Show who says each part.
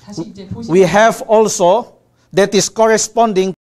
Speaker 1: 사실 이제 보시면
Speaker 2: we have also that is corresponding